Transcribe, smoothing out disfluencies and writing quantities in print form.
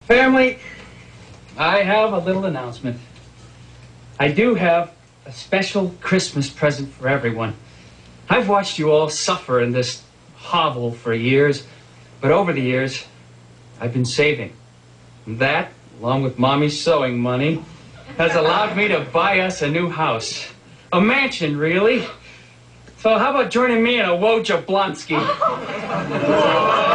Family, I have a little announcement. I do have a special Christmas present for everyone. I've watched you all suffer in this hovel for years, but over the years, I've been saving. And that, along with Mommy's sewing money, has allowed me to buy us a new house. A mansion, really. So how about joining me in a Jablonski?